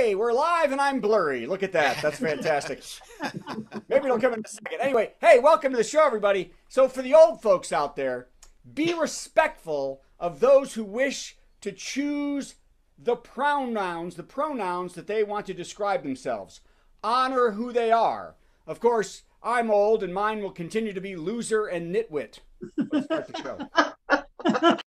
Hey, we're live and I'm blurry. Look at that. That's fantastic. Maybe it'll come in a second. Anyway, hey, welcome to the show, everybody. So for the old folks out there, be respectful of those who wish to choose the pronouns that they want to describe themselves. Honor who they are. Of course, I'm old and mine will continue to be loser and nitwit. Let's start the show.